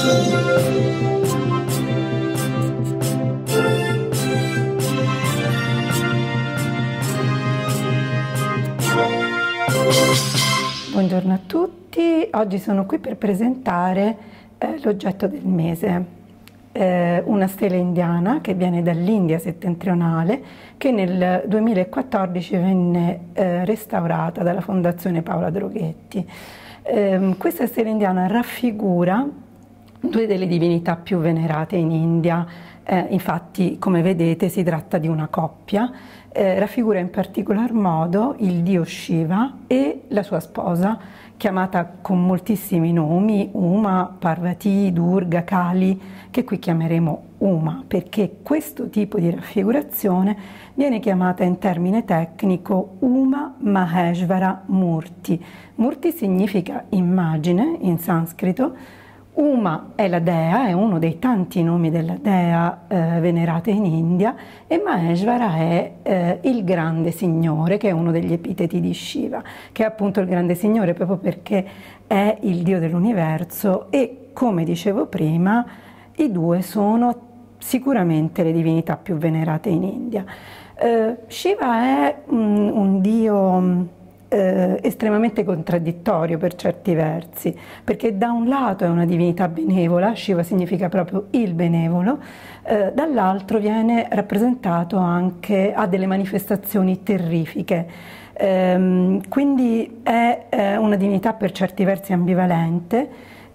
Buongiorno a tutti, oggi sono qui per presentare l'oggetto del mese, una stela indiana che viene dall'India settentrionale, che nel 2014 venne restaurata dalla Fondazione Paola Droghetti. Questa stela indiana raffigura due delle divinità più venerate in India, infatti come vedete si tratta di una coppia. Raffigura in particolar modo il dio Shiva e la sua sposa, chiamata con moltissimi nomi, Uma, Parvati, Durga, Kali, che qui chiameremo Uma, perché questo tipo di raffigurazione viene chiamata in termine tecnico Uma Maheshvara Murti. Murti significa immagine in sanscrito. Uma è la dea, è uno dei tanti nomi della dea venerata in India, e Maheshvara è il grande signore, che è uno degli epiteti di Shiva, che è appunto il grande signore proprio perché è il dio dell'universo e, come dicevo prima, i due sono sicuramente le divinità più venerate in India. Shiva è un dio estremamente contraddittorio per certi versi, perché da un lato è una divinità benevola, Shiva significa proprio il benevolo, dall'altro viene rappresentato anche, ha delle manifestazioni terrifiche, quindi è una divinità per certi versi ambivalente,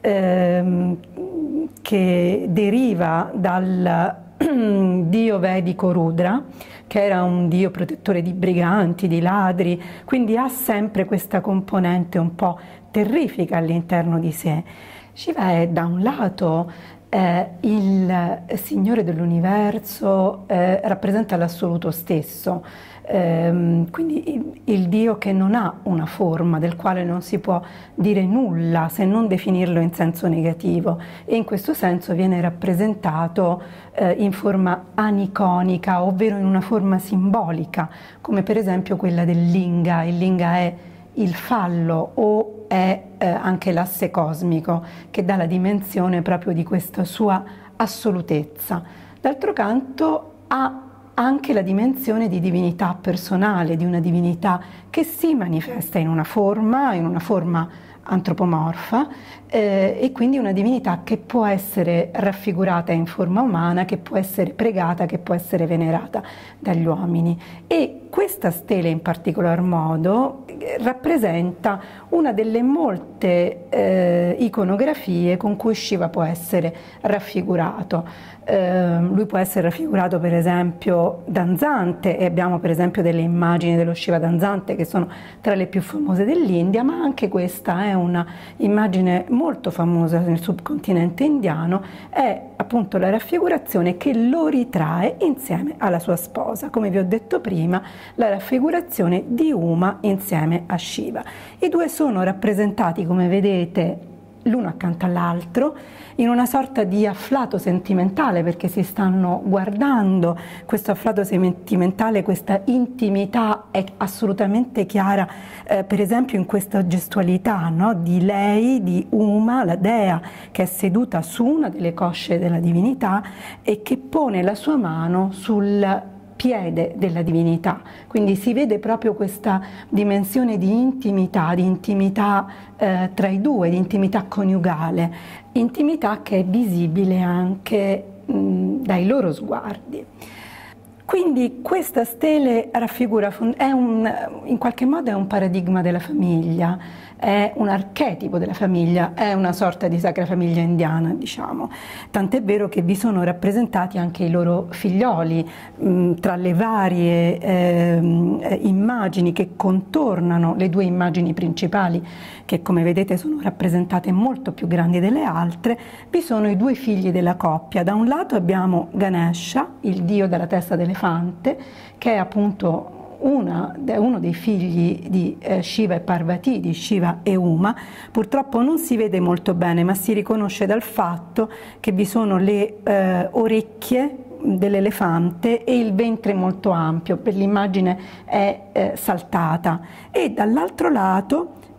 che deriva dal dio vedico Rudra, che era un dio protettore di briganti, di ladri, quindi ha sempre questa componente un po' terrifica all'interno di sé. Shiva è da un lato il signore dell'universo, rappresenta l'assoluto stesso, quindi il dio che non ha una forma, del quale non si può dire nulla se non definirlo in senso negativo, e in questo senso viene rappresentato in forma aniconica, ovvero in una forma simbolica, come per esempio quella del linga. Il linga è il fallo o è anche l'asse cosmico, che dà la dimensione proprio di questa sua assolutezza. D'altro canto ha anche la dimensione di divinità personale, di una divinità che si manifesta in una forma antropomorfa, e quindi una divinità che può essere raffigurata in forma umana, che può essere pregata, che può essere venerata dagli uomini. E questa stela in particolar modo rappresenta una delle molte iconografie con cui Shiva può essere raffigurato. Lui può essere raffigurato per esempio danzante, e abbiamo per esempio delle immagini dello Shiva danzante che sono tra le più famose dell'India, ma anche questa è una immagine molto famosa nel subcontinente indiano, è appunto la raffigurazione che lo ritrae insieme alla sua sposa, come vi ho detto prima, la raffigurazione di Uma insieme a Shiva. I due sono rappresentati, come vedete, l'uno accanto all'altro, in una sorta di afflato sentimentale, perché si stanno guardando. Questo afflato sentimentale, questa intimità è assolutamente chiara, per esempio in questa gestualità, no? Di lei, di Uma, la dea, che è seduta su una delle cosce della divinità e che pone la sua mano sul piede della divinità, quindi si vede proprio questa dimensione di intimità tra i due, di intimità coniugale, intimità che è visibile anche dai loro sguardi. Quindi questa stele raffigura, in qualche modo è un paradigma della famiglia, è un archetipo della famiglia, è una sorta di sacra famiglia indiana, diciamo. Tant'è vero che vi sono rappresentati anche i loro figlioli, tra le varie immagini che contornano le due immagini principali, che come vedete sono rappresentate molto più grandi delle altre. Vi sono i due figli della coppia. Da un lato abbiamo Ganesha, il dio della testa d'elefante, che è appunto uno dei figli di Shiva e Parvati, di Shiva e Uma. Purtroppo non si vede molto bene, ma si riconosce dal fatto che vi sono le orecchie dell'elefante e il ventre molto ampio, per l'immagine è saltata. E dall'altro lato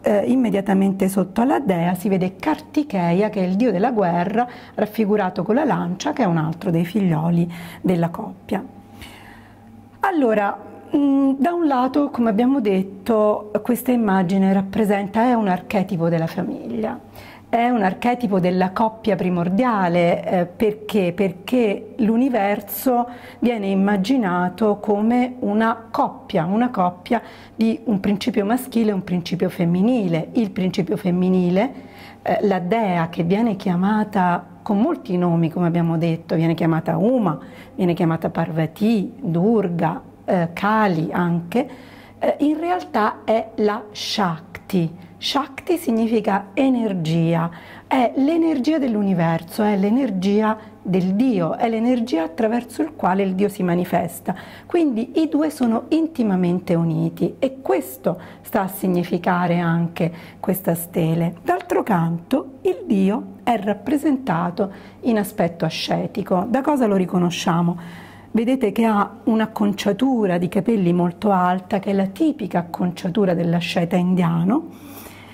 immediatamente sotto alla dea si vede Kartikeya, che è il dio della guerra, raffigurato con la lancia, che è un altro dei figlioli della coppia. Allora, da un lato, come abbiamo detto, questa immagine è un archetipo della famiglia, è un archetipo della coppia primordiale, perché l'universo viene immaginato come una coppia di un principio maschile e un principio femminile. Il principio femminile, la dea, che viene chiamata con molti nomi, come abbiamo detto, viene chiamata Uma, viene chiamata Parvati, Durga, Kali anche, in realtà è la Shakti. Shakti significa energia, è l'energia dell'universo, è l'energia del Dio, è l'energia attraverso il quale il Dio si manifesta. Quindi i due sono intimamente uniti e questo sta a significare anche questa stele. D'altro canto, il Dio è rappresentato in aspetto ascetico. Da cosa lo riconosciamo? Vedete che ha un'acconciatura di capelli molto alta, che è la tipica acconciatura dell'asceta indiano,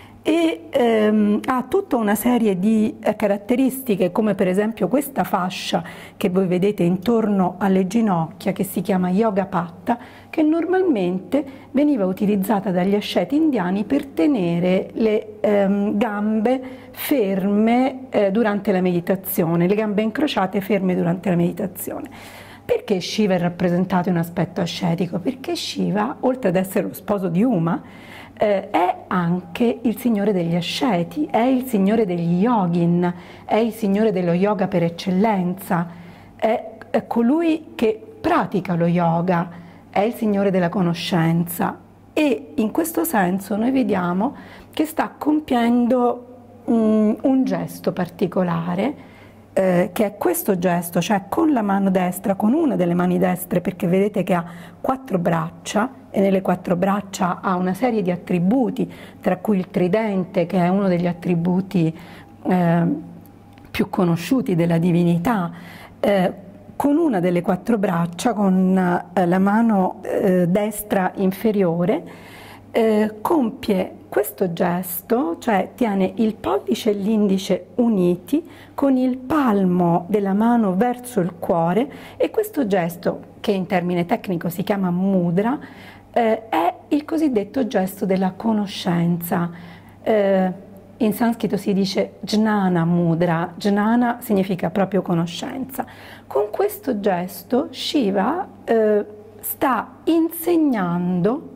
e ha tutta una serie di caratteristiche, come per esempio questa fascia che voi vedete intorno alle ginocchia, che si chiama Yoga Patta, che normalmente veniva utilizzata dagli asceti indiani per tenere le gambe ferme durante la meditazione, le gambe incrociate ferme durante la meditazione. Perché Shiva è rappresentato in un aspetto ascetico? Perché Shiva, oltre ad essere lo sposo di Uma, è anche il signore degli asceti, è il signore degli yogin, è il signore dello yoga per eccellenza, è colui che pratica lo yoga, è il signore della conoscenza, e in questo senso noi vediamo che sta compiendo un gesto particolare, che è questo gesto, cioè con la mano destra, con una delle mani destre, perché vedete che ha 4 braccia e nelle 4 braccia ha una serie di attributi, tra cui il tridente, che è uno degli attributi più conosciuti della divinità. Con una delle 4 braccia, con la mano destra inferiore, compie questo gesto, cioè tiene il pollice e l'indice uniti con il palmo della mano verso il cuore, e questo gesto, che in termine tecnico si chiama mudra, è il cosiddetto gesto della conoscenza. In sanscrito si dice jnana mudra, jnana significa proprio conoscenza. Con questo gesto Shiva sta insegnando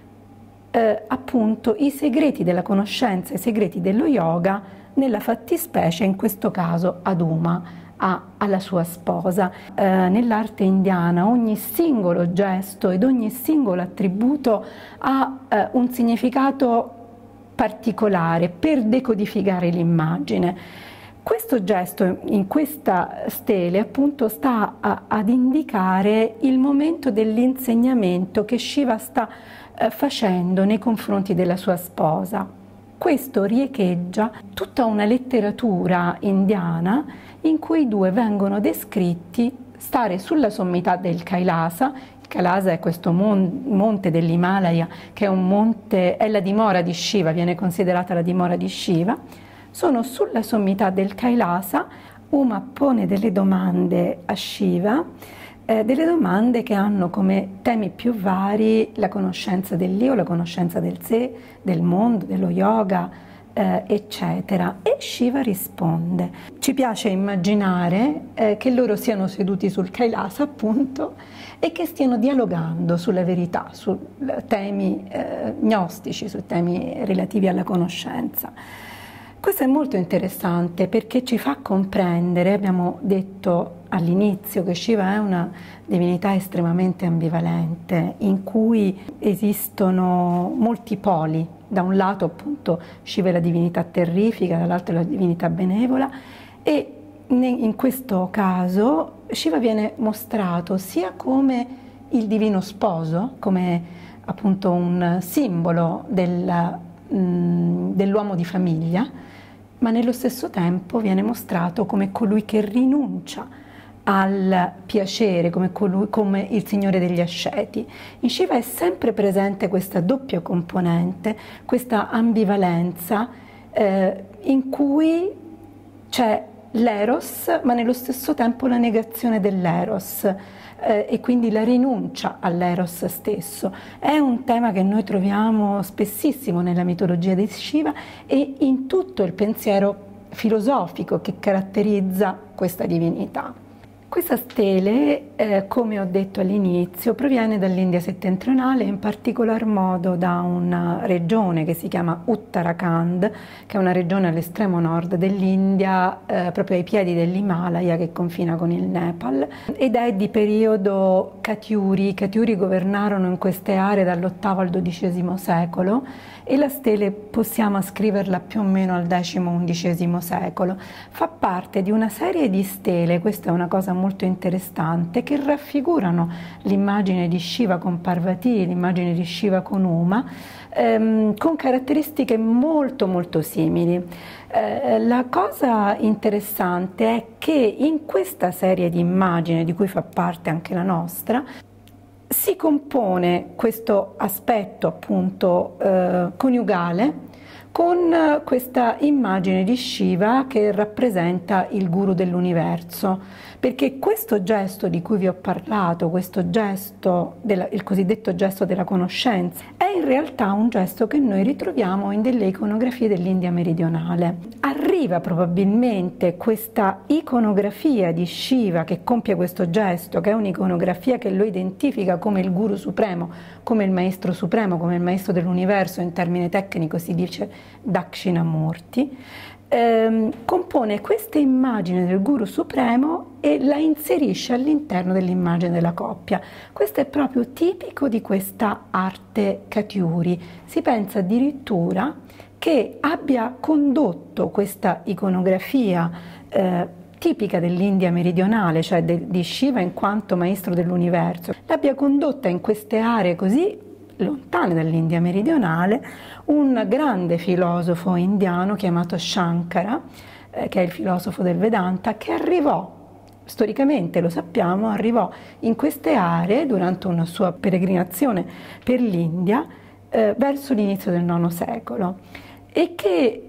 appunto i segreti della conoscenza, i segreti dello yoga, nella fattispecie, in questo caso ad Uma, alla sua sposa. Nell'arte indiana ogni singolo gesto ed ogni singolo attributo ha un significato particolare per decodificare l'immagine. Questo gesto in questa stele appunto sta ad indicare il momento dell'insegnamento che Shiva sta facendo nei confronti della sua sposa. Questo riecheggia tutta una letteratura indiana in cui i due vengono descritti stare sulla sommità del Kailasa. Il Kailasa è questo monte dell'Himalaya, che è un monte, è la dimora di Shiva, viene considerata la dimora di Shiva. Sono sulla sommità del Kailasa. Uma pone delle domande a Shiva, delle domande che hanno come temi più vari la conoscenza dell'io, la conoscenza del sé, del mondo, dello yoga, eccetera. E Shiva risponde. Ci piace immaginare che loro siano seduti sul Kailasa, appunto, e che stiano dialogando sulla verità, su temi gnostici, su temi relativi alla conoscenza. Questo è molto interessante perché ci fa comprendere, abbiamo detto all'inizio, che Shiva è una divinità estremamente ambivalente, in cui esistono molti poli. Da un lato appunto Shiva è la divinità terrifica, dall'altro è la divinità benevola, e in questo caso Shiva viene mostrato sia come il divino sposo, come appunto un simbolo dell'uomo di famiglia, ma nello stesso tempo viene mostrato come colui che rinuncia al piacere come il Signore degli Asceti. In Shiva è sempre presente questa doppia componente, questa ambivalenza in cui c'è l'eros, ma nello stesso tempo la negazione dell'eros e quindi la rinuncia all'eros stesso. È un tema che noi troviamo spessissimo nella mitologia di Shiva e in tutto il pensiero filosofico che caratterizza questa divinità. Questa stele, come ho detto all'inizio, proviene dall'India settentrionale, in particolar modo da una regione che si chiama Uttarakhand, che è una regione all'estremo nord dell'India, proprio ai piedi dell'Himalaya che confina con il Nepal, ed è di periodo Katyuri. I Katyuri governarono in queste aree dall'8° al XII secolo e la stele possiamo ascriverla più o meno al X-XI secolo. Fa parte di una serie di stele, questa è una cosa molto interessante, che raffigurano l'immagine di Shiva con Parvati, l'immagine di Shiva con Uma, con caratteristiche molto simili. La cosa interessante è che in questa serie di immagini, di cui fa parte anche la nostra, si compone questo aspetto appunto coniugale con questa immagine di Shiva che rappresenta il guru dell'universo, perché questo gesto di cui vi ho parlato, questo gesto, il cosiddetto gesto della conoscenza, è in realtà un gesto che noi ritroviamo in delle iconografie dell'India meridionale. Arriva probabilmente questa iconografia di Shiva che compie questo gesto, che è un'iconografia che lo identifica come il guru supremo, come il maestro supremo, come il maestro dell'universo, in termine tecnico si dice Dakshinamurti, compone questa immagine del guru supremo e la inserisce all'interno dell'immagine della coppia. Questo è proprio tipico di questa arte Katyuri. Si pensa addirittura che abbia condotto questa iconografia tipica dell'India meridionale, cioè di Shiva in quanto maestro dell'universo, l'abbia condotta in queste aree così lontane dall'India meridionale un grande filosofo indiano chiamato Shankara, che è il filosofo del Vedanta, che arrivò, storicamente lo sappiamo, arrivò in queste aree durante una sua peregrinazione per l'India verso l'inizio del IX secolo e che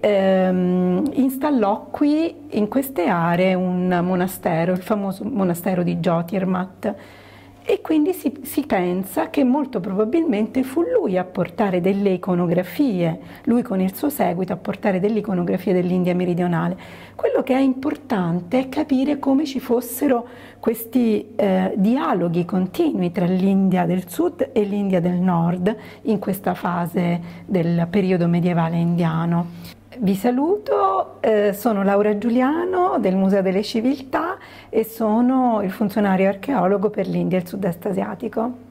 installò qui in queste aree un monastero, il famoso monastero di Jyotirmat. E quindi si pensa che molto probabilmente fu lui a portare delle iconografie, lui con il suo seguito a portare delle iconografie dell'India meridionale. Quello che è importante è capire come ci fossero questi dialoghi continui tra l'India del sud e l'India del nord in questa fase del periodo medievale indiano. Vi saluto, sono Laura Giuliano del Museo delle Civiltà e sono il funzionario archeologo per l'India e il Sud-Est asiatico.